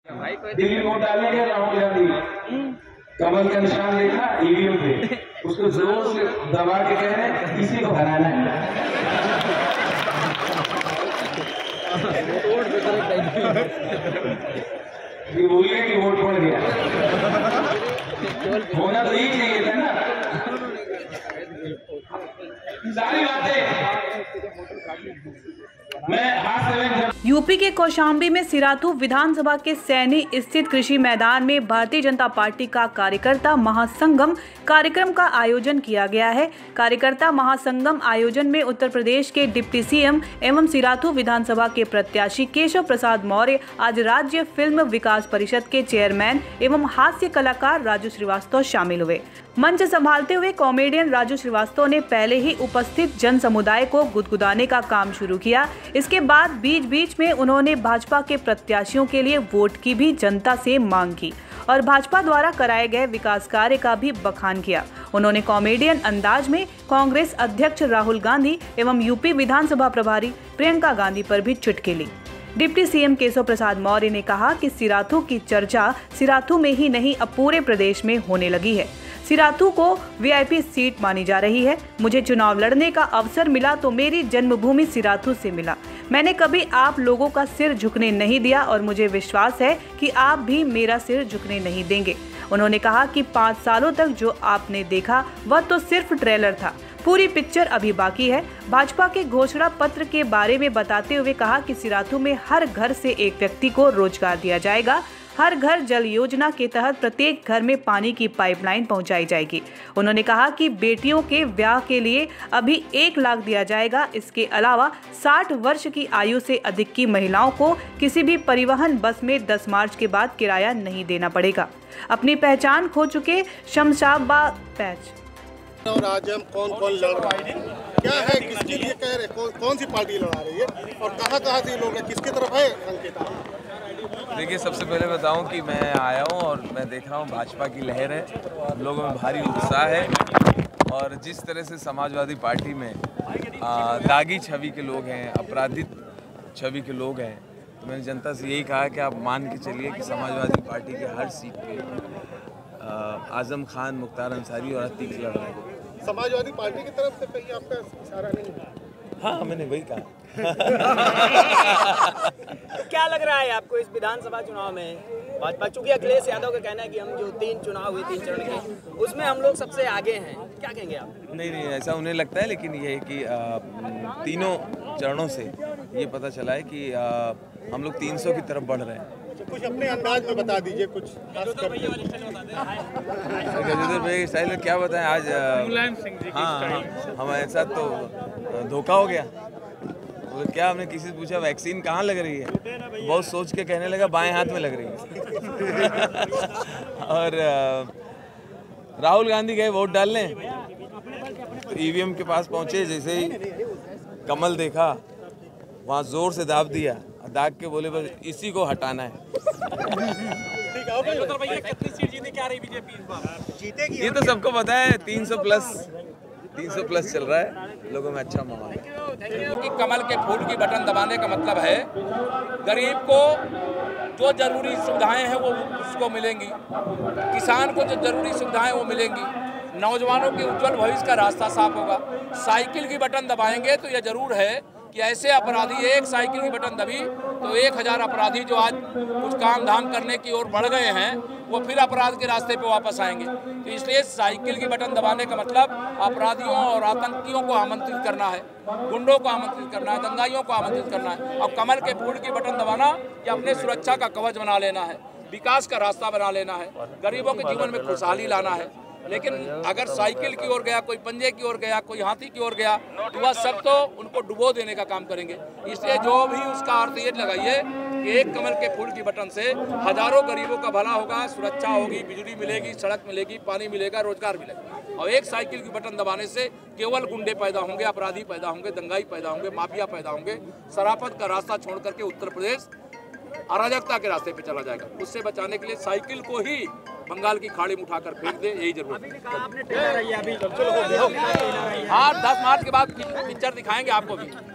Delhi vote डालने गए राहुल गांधी, कमल का निशान देखा ईवीएम पे, उसको जोर से दबा के कह रहे हैं इसी को हराना है। ये बोलिए कि वोट पड़ गया, होना तो ही चाहिए था ना। सारी बातें यूपी के कौशाम्बी में सिराथू विधानसभा के सैनी स्थित कृषि मैदान में भारतीय जनता पार्टी का कार्यकर्ता महासंगम कार्यक्रम का आयोजन किया गया है। कार्यकर्ता महासंगम आयोजन में उत्तर प्रदेश के डिप्टी सीएम एवं सिराथू विधानसभा के प्रत्याशी केशव प्रसाद मौर्य, आज राज्य फिल्म विकास परिषद के चेयरमैन एवं हास्य कलाकार राजू श्रीवास्तव शामिल हुए। मंच संभालते हुए कॉमेडियन राजू श्रीवास्तव ने पहले ही उपस्थित जन समुदाय को गुदगुदाने का काम शुरू किया। इसके बाद बीच बीच में उन्होंने भाजपा के प्रत्याशियों के लिए वोट की भी जनता से मांग की और भाजपा द्वारा कराए गए विकास कार्य का भी बखान किया। उन्होंने कॉमेडियन अंदाज में कांग्रेस अध्यक्ष राहुल गांधी एवं यूपी विधानसभा प्रभारी प्रियंका गांधी पर भी चुटकी ली। डिप्टी सीएम केशव प्रसाद मौर्य ने कहा कि सिराथू की चर्चा सिराथू में ही नहीं अब पूरे प्रदेश में होने लगी है। सिराथू को वीआईपी सीट मानी जा रही है। मुझे चुनाव लड़ने का अवसर मिला तो मेरी जन्मभूमि सिराथू से मिला। मैंने कभी आप लोगों का सिर झुकने नहीं दिया और मुझे विश्वास है कि आप भी मेरा सिर झुकने नहीं देंगे। उन्होंने कहा कि 5 सालों तक जो आपने देखा वह तो सिर्फ ट्रेलर था, पूरी पिक्चर अभी बाकी है। भाजपा के घोषणा पत्र के बारे में बताते हुए कहा कि सिराथू में हर घर से एक व्यक्ति को रोजगार दिया जाएगा। हर घर जल योजना के तहत प्रत्येक घर में पानी की पाइपलाइन पहुंचाई जाएगी। उन्होंने कहा कि बेटियों के ब्याह के लिए अभी 1 लाख दिया जाएगा। इसके अलावा 60 वर्ष की आयु से अधिक की महिलाओं को किसी भी परिवहन बस में 10 मार्च के बाद किराया नहीं देना पड़ेगा। अपनी पहचान खो चुके शमशाबाद पैच और आज हम कौन लड़ रहा है, क्या है, किसके लिए कह रहे, कौन सी पार्टी लड़ा रही है और कहाँ से लोग हैं, किसकी तरफ है संकेत? देखिए, सबसे पहले बताऊं कि मैं आया हूं और मैं देख रहा हूं भाजपा की लहर है, लोगों में भारी उत्साह है और जिस तरह से समाजवादी पार्टी में दागी छवि के लोग हैं, अपराधित छवि के लोग हैं, तो मैंने जनता से यही कहा कि आप मान के चलिए कि समाजवादी पार्टी के हर सीट पे आजम खान, मुख्तार अंसारी और अतीक लड़ रहे हैं। समाजवादी पार्टी की तरफ से कहीं आपका इशारा नहीं है? हाँ, मैंने वही कहा। क्या लग रहा है आपको इस विधानसभा चुनाव में? भाजपा, चूंकि अखिलेश यादव का कहना है कि हम जो 3 चुनाव हुए 3 चरण के, उसमें हम लोग सबसे आगे हैं, क्या कहेंगे आप? नहीं, ऐसा उन्हें लगता है, लेकिन ये है कि तीनों चरणों से ये पता चला है कि हम लोग 300 की तरफ बढ़ रहे हैं। कुछ अपने अंदाज में बता दीजिए, कुछ गजेंद्र भाई स्टाइल में क्या बताएं आज। हाँ, हमारे साथ तो धोखा हो गया। तो क्या, हमने किसी से पूछा वैक्सीन कहाँ लग रही है, बहुत सोच के कहने लगा बाएं हाथ में लग रही है। और राहुल गांधी गए वोट डालने, तो ईवीएम के पास पहुंचे, जैसे ही कमल देखा वहाँ जोर से दाब दिया, दाग के बोले बस इसी को हटाना है। कितनी सीट जीते, क्या रही बीजेपी इस बार? जीतेगी? ये तो सबको पता है, 300 प्लस चल रहा है, लोगों में अच्छा माहौल है। कि कमल के फूल की बटन दबाने का मतलब है गरीब को जो जरूरी सुविधाएं हैं वो उसको मिलेंगी, किसान को जो जरूरी सुविधाएं वो मिलेंगी, नौजवानों के उज्जवल भविष्य का रास्ता साफ होगा। साइकिल की बटन दबाएंगे तो यह जरूर है कि ऐसे अपराधी, एक साइकिल की बटन दबी तो 1000 अपराधी जो आज कुछ काम धाम करने की ओर बढ़ गए हैं वो फिर अपराध के रास्ते पे वापस आएंगे। तो इसलिए साइकिल की बटन दबाने का मतलब अपराधियों और आतंकियों को आमंत्रित करना है, गुंडों को आमंत्रित करना है, दंगाइयों को आमंत्रित करना है। और कमल के फूल की बटन दबाना कि अपने सुरक्षा का कवच बना लेना है, विकास का रास्ता बना लेना है, गरीबों के जीवन में खुशहाली लाना है। लेकिन अगर साइकिल की ओर गया, कोई पंजे की ओर गया, कोई हाथी की ओर गया, तो वह सब तो उनको डुबो देने का काम करेंगे। इसलिए जो भी उसका अर्थ ये लगाइए कि एक कमल के फूल की बटन से हजारों गरीबों का भला होगा, सुरक्षा होगी, बिजली मिलेगी, सड़क मिलेगी, पानी मिलेगा, रोजगार मिलेगा। और एक साइकिल की बटन दबाने से केवल गुंडे पैदा होंगे, अपराधी पैदा होंगे, दंगाई पैदा होंगे, माफिया पैदा होंगे। शराफत का रास्ता छोड़ करके उत्तर प्रदेश अराजकता के रास्ते पे चला जाएगा। उससे बचाने के लिए साइकिल को ही बंगाल की खाड़ी में उठाकर फेंक दे, यही जरूरत है। हाँ, 10 मार्च के बाद पिक्चर दिखाएंगे आपको भी।